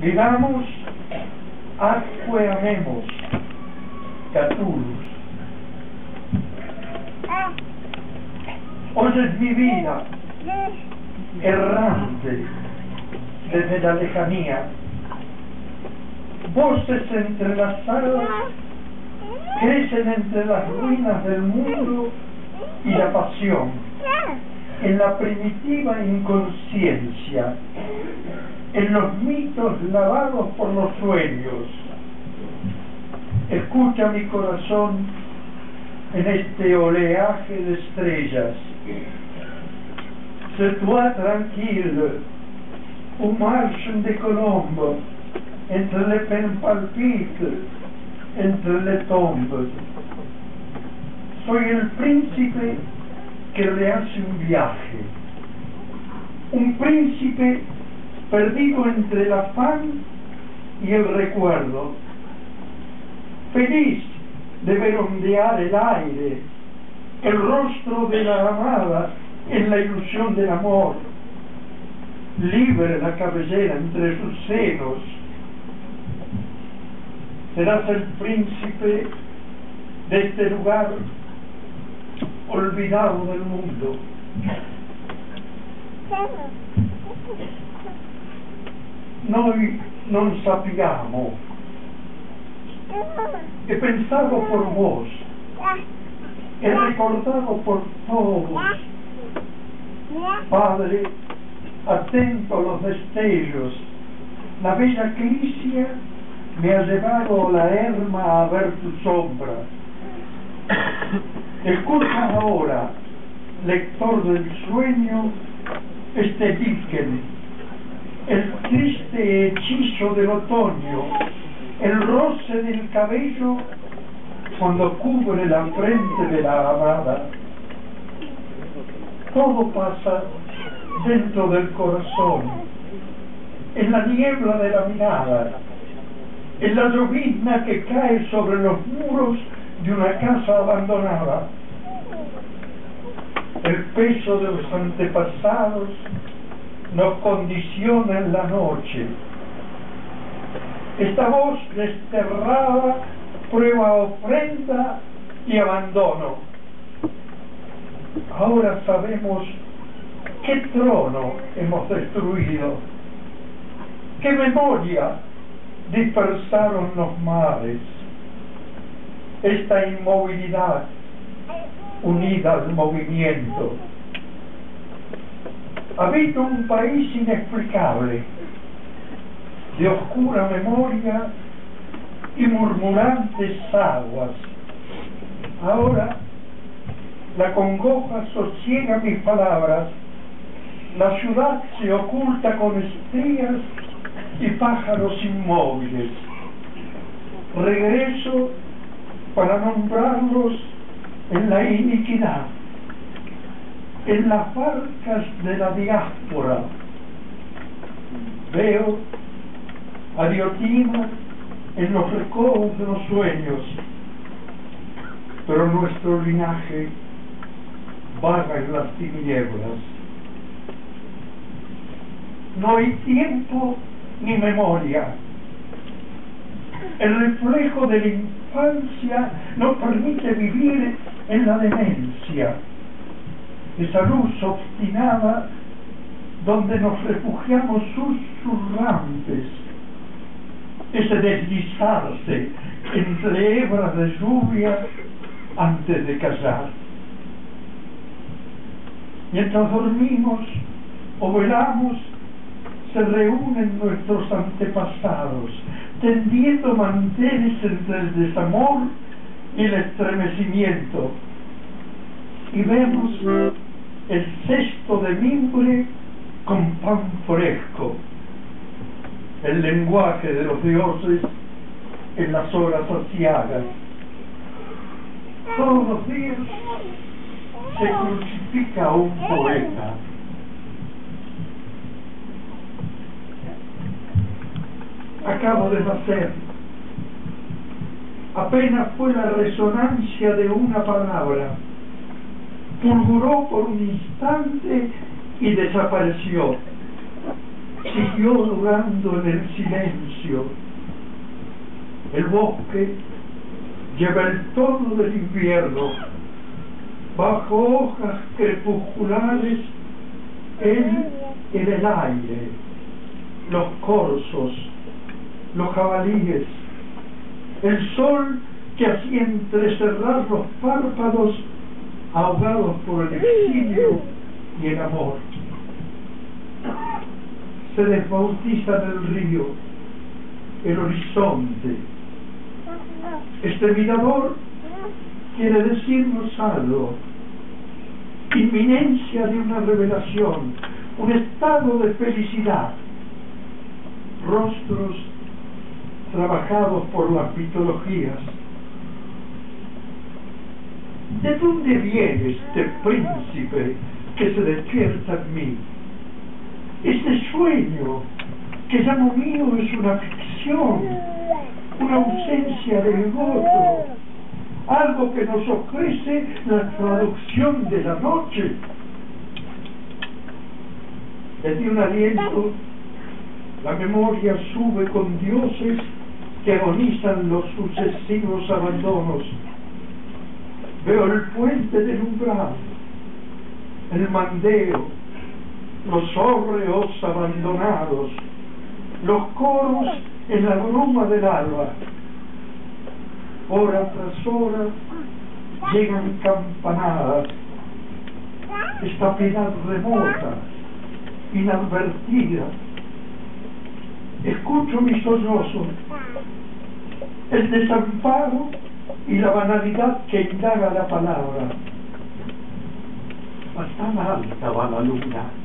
Vivamos, atque amemos, Catullus. Hoy es mi vida, errante desde la lejanía, voces entrelazadas crecen entre las ruinas del mundo y la pasión, en la primitiva inconsciencia, en los mitos lavados por los sueños. Escucha mi corazón en este oleaje de estrellas. C'est toi tranquille, où marche des colombes, entre les peines palpites, entre les tombes. Soy el príncipe que rehace un viaje, un príncipe perdido entre el afán y el recuerdo, feliz de ver ondear el aire, el rostro de la amada en la ilusión del amor, libre la cabellera entre sus senos. Serás el príncipe de este lugar olvidado del mundo. Noi non sappiamo, he pensado por vos, he recordado por todos. Padre, atento a los destellos, la bella Clicia me ha llevado a la erma a ver tu sombra. Escucha ahora, lector del sueño, este líquen, el triste hechizo del otoño, el roce del cabello cuando cubre la frente de la amada. Todo pasa dentro del corazón, en la niebla de la mirada, en la llovizna que cae sobre los muros de una casa abandonada. El peso de los antepasados nos condiciona en la noche. Esta voz desterrada prueba ofrenda y abandono. Ahora sabemos qué trono hemos destruido, qué memoria dispersaron los mares. Esta inmovilidad unida al movimiento. Habito un país inexplicable, de oscura memoria y murmurantes aguas. Ahora la congoja sosiega mis palabras, la ciudad se oculta con estrías y pájaros inmóviles. Regreso para nombrarlos en la iniquidad, en las barcas de la diáspora. Veo a Diotima en los recodos de los sueños, pero nuestro linaje vaga en las tinieblas. No hay tiempo ni memoria. El reflejo de la infancia nos permite vivir en la demencia, esa luz obstinada donde nos refugiamos susurrantes, ese deslizarse entre hebras de lluvia antes de callar. Mientras dormimos o velamos, se reúnen nuestros antepasados, tendiendo manteles entre el desamor y el estremecimiento, y vemos el cesto de mimbre con pan fresco, el lenguaje de los dioses en las horas aciagas. Todos los días se crucifica a un poeta. Acabo de nacer. Apenas fue la resonancia de una palabra. Fulguró por un instante y desapareció. siguió durando en el silencio. El bosque lleva el tono del invierno. Bajo hojas crepusculares, él en el aire, los corzos, los jabalíes, el sol que hacía entrecerrar los párpados, ahogados por el exilio y el amor. Se desbautiza en el río, el horizonte. Este mirador quiere decirnos algo, inminencia de una revelación, un estado de felicidad, rostros trabajados por las mitologías. ¿De dónde viene este príncipe que se despierta en mí? Este sueño que llamo mío es una ficción, una ausencia del gozo, algo que nos ofrece la traducción de la noche. Desde un aliento, la memoria sube con dioses que agonizan los sucesivos abandonos. Veo el puente del umbral, el mandeo, los hórreos abandonados, los coros en la bruma del alba. Hora tras hora llegan campanadas, esta piedad remota, inadvertida. Escucho mis sollozos, el desamparo y la banalidad que indaga la palabra. Bastante alta va la luna.